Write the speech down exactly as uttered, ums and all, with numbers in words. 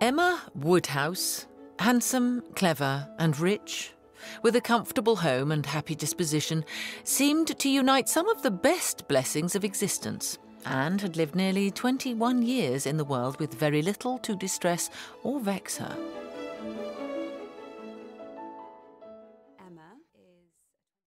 Emma Woodhouse, handsome, clever and rich, with a comfortable home and happy disposition, seemed to unite some of the best blessings of existence, and had lived nearly twenty-one years in the world with very little to distress or vex her.